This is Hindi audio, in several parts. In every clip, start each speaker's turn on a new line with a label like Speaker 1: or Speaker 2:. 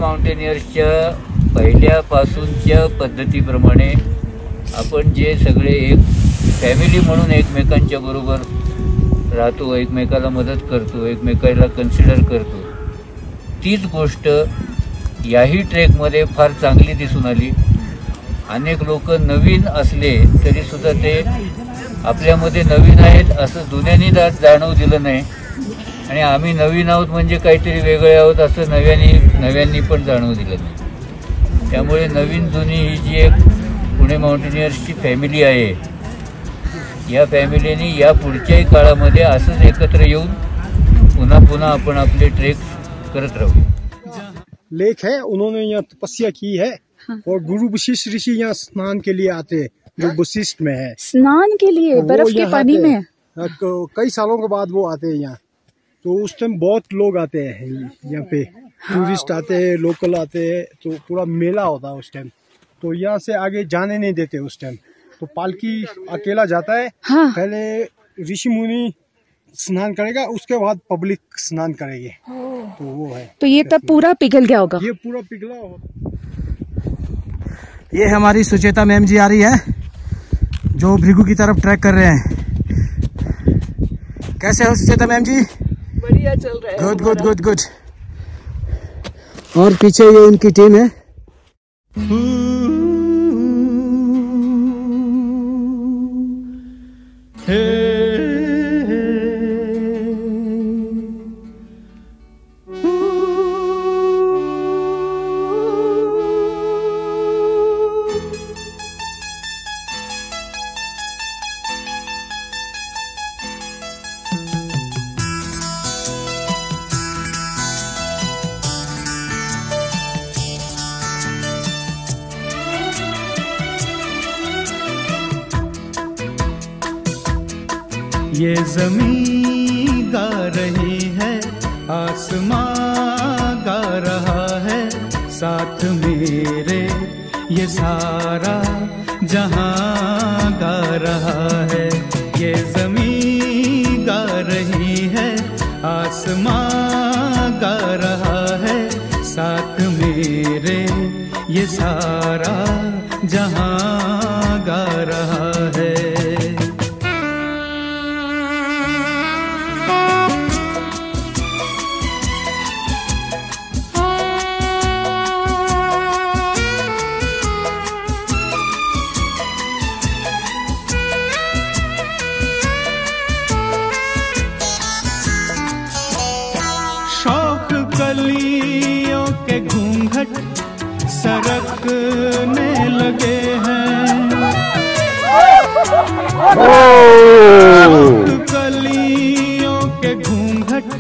Speaker 1: माउंटेनियर्सच्या पहिल्यापासूनच्या पद्धतीप्रमाणे आपण जे सगळे एक फॅमिली म्हणून एकमेकांच्या बरोबर राहतो, एकमेकाला मदत करतो, एकमेकाला कन्सिडर करतो, तीच गोष्ट याही ट्रेकमध्ये फार चांगली दिसून आली. अनेक लोक नवीन असले तरीसुद्धा ते आपल्यामध्ये नवीन आहेत असं जुन्यांनी जाणवू दिलं नाही आणि आम्ही नवीन आहोत म्हणजे काहीतरी वेगळे आहोत असं नव्यांनी पण जाणवू दिलं नाही. त्यामुळे नवीन जुनी ही जी एक पुणे माउंटेनियर्सची फॅमिली आहे, या फॅमिलीने या पुढच्याही काळामध्ये असंच एकत्र येऊन पुन्हा पुन्हा आपण आपले ट्रेक करत राहू.
Speaker 2: लेक है, उन्होंने यहाँ तपस्या की है. हाँ. और गुरु वशिष्ठ ऋषि यहाँ स्नान के लिए आते हैं, जो वशिष्ठ में है.
Speaker 3: स्नान के लिए बर्फ के पानी में
Speaker 2: कई सालों के बाद वो आते हैं यहाँ. तो उस टाइम बहुत लोग आते हैं यहाँ पे. हाँ. टूरिस्ट आते हैं, लोकल आते हैं, तो पूरा मेला होता है उस टाइम. तो यहाँ से आगे जाने नहीं देते उस टाइम. तो पालकी अकेला जाता है. हाँ. पहले ऋषि मुनि स्नान करेगा, उसके बाद पब्लिक स्नान करेगी. तो वो है. तो ये तब पूरा पिघल गया होगा. ये पूरा पिघला होगा.
Speaker 4: ये हमारी सुचेता मैम जी आ रही है, जो भृगु की तरफ ट्रैक कर रहे हैं. कैसे हो सुचेता मैम जी?
Speaker 3: बढ़िया चल रहा है.
Speaker 4: Good good good good. और पीछे ये उनकी टीम है.
Speaker 5: ये ज़मीं गा रही है, आसमां गा रहा है, साथ मेरे ये सारा जहां गा रहा है. ये ज़मीं गा रही है, आसमां गा रहा है, साथ मेरे ये सारा जहां गा रहा है. कलियों के घूंघट सरकने लगे हैं. कलियों के घूंघट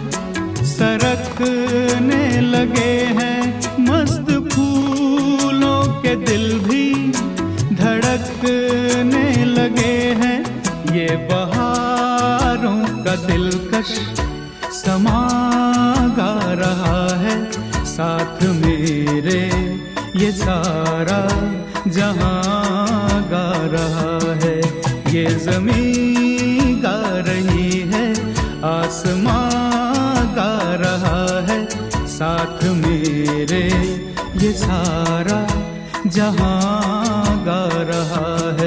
Speaker 5: सरकने लगे हैं. मस्त फूलों के दिल भी धड़कने लगे हैं. ये बहारों का दिलकश समा गा रहा है, साथ मेरे ये सारा जहां गा रहा है. ये ज़मीं गा रही है, आसमां गा रहा है, साथ मेरे ये सारा जहां गा रहा है.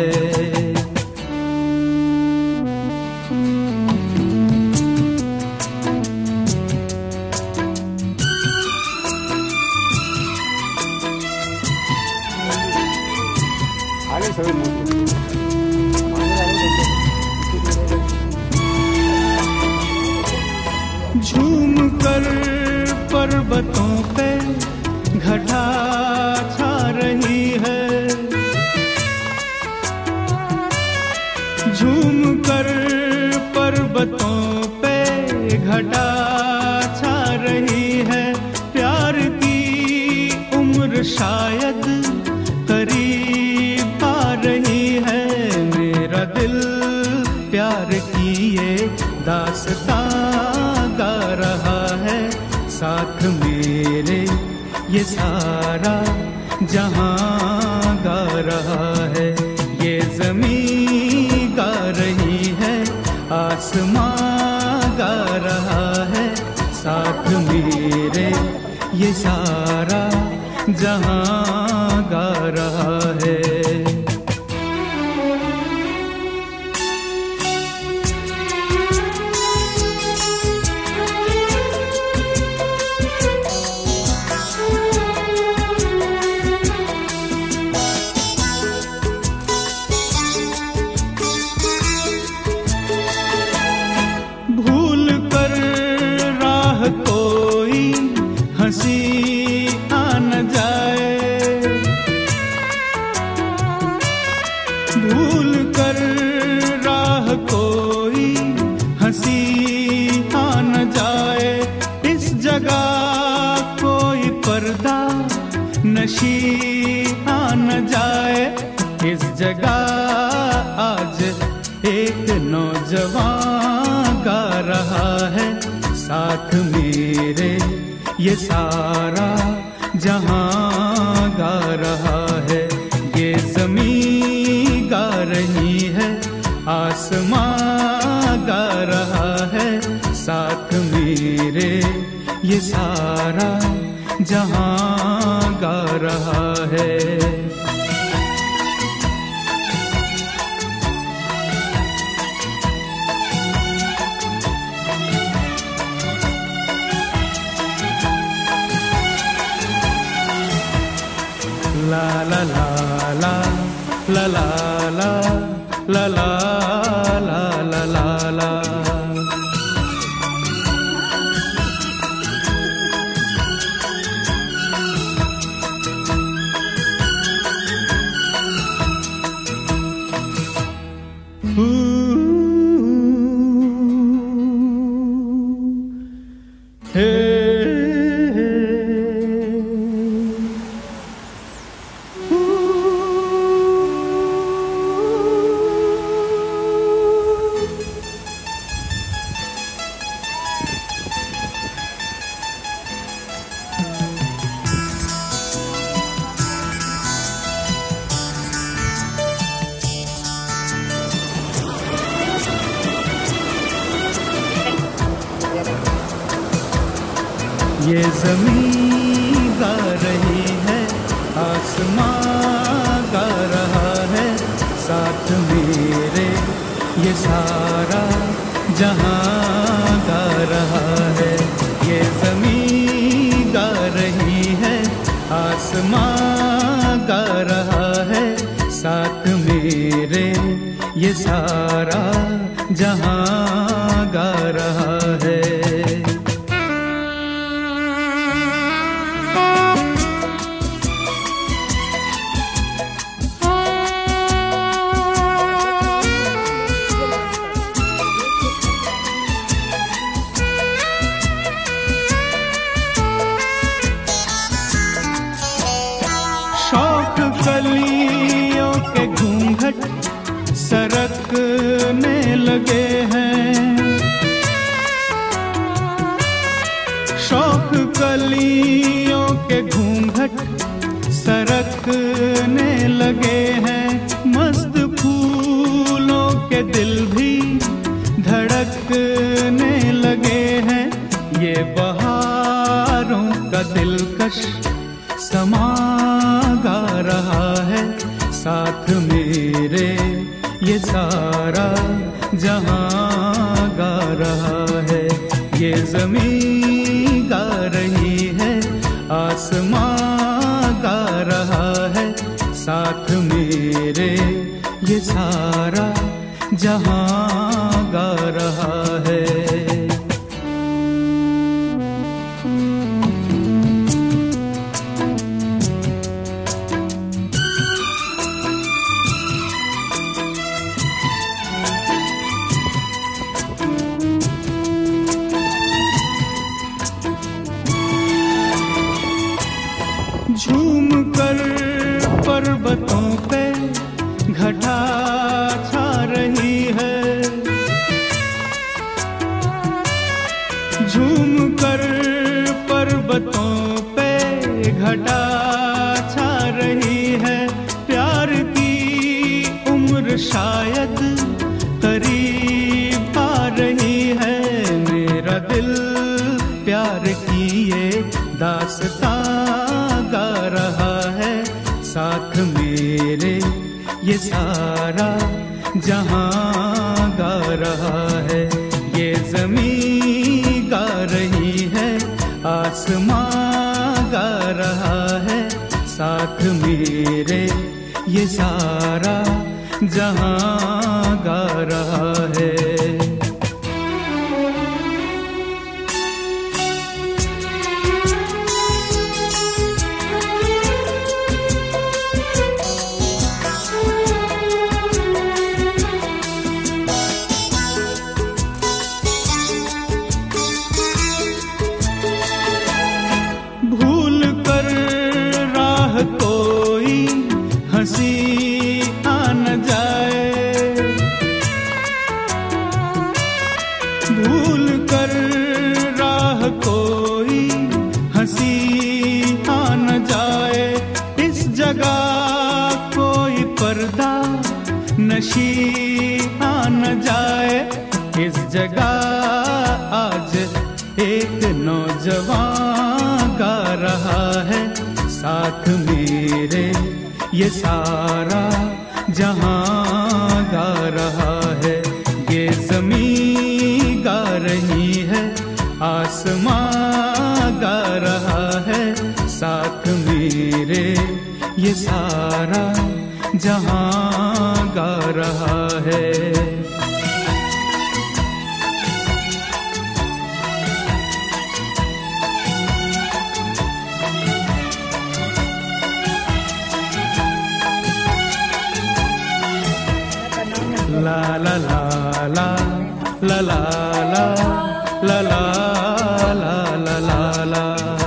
Speaker 5: झूम कर पर्वतों पे घटा छा रही है. झूम कर पर्वतों पे घटा छा रही है. प्यार की उम्र शायद करीब आ रही है. मेरा दिल प्यार की ये दास्तां गा रहा है, साथ मेरे ये सारा जहां गा रहा है. ये ज़मीं गा रही है, आसमां गा रहा है, साथ मेरे ये सारा जहां गा रहा है। भूल कर राह कोई हंसी आ न जाए, भूल कर राह कोई हंसी आ न जाए। इस जगह कोई पर्दा नशी आ न जाए। इस जगह आज एक नौजवान गा रहा है साथ मेरे, ये सारा जहां गा रहा है। ये ज़मीं गा रही है, आसमां गा रहा है साथ मेरे, ये सारा जहां गा रहा है। La la la la la la la la la la la la la। ये ज़मीं गा रही है, आसमां गा रहा है साथ मेरे, ये सारा जहां गा रहा है। ये ज़मीं गा रही है, आसमां गा रहा है साथ मेरे, ये सारा जहां गा रहा है। शौक कलियों के घूंघट सरकने लगे हैं, शौक कलियों के घूंघट सरकने लगे हैं। मस्त फूलों के दिल भी धड़कने लगे हैं। ये बहारों का दिलकश समा गा रहा है साथ मेरे, ये सारा जहां गा रहा है। ये ज़मीं गा रही है, आसमां गा रहा है साथ मेरे, ये सारा जहां गा रहा है। झूम कर पर्वतों पे घटा छा रही है, झूम कर पर्वतों पे घटा छा रही है। प्यार की उम्र शायद करीब आ रही है। मेरा दिल प्यार की ये दास्तां गा रहा ये सारा जहां गा रहा है, ये ज़मीं गा रही है, आसमां गा रहा है साथ मेरे, ये सारा जहां गा रहा है। भूल कर राह कोई हंसी आ न जाए, भूल कर राह कोई हंसी आ न जाए, इस जगह कोई पर्दा नशी आ न जाए, इस जगह आज एक नौजवान गा रहा है साथ मेरे, ये सारा जहां गा रहा है, ये ज़मीं गा रही है, आसमां गा रहा है साथ मेरे, ये सारा जहां गा रहा है। La la la la la la la la la la la la।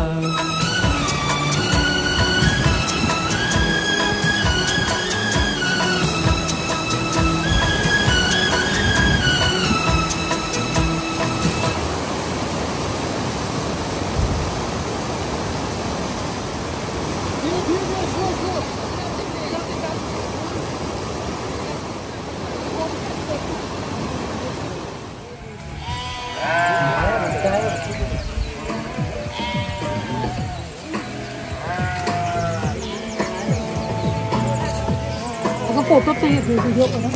Speaker 3: Photo चाहिए वीडियो करो,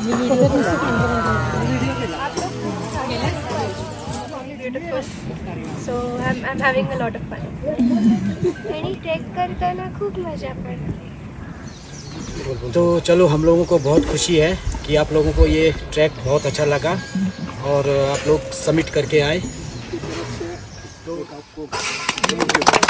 Speaker 6: So I'm having a lot of fun. आणि ट्रेक करताना खूप मजा पडते।
Speaker 4: तो चलो, हम लोगों को बहुत खुशी है कि आप लोगों को ये ट्रैक बहुत अच्छा लगा और आप लोग समिट करके आए। तो आपको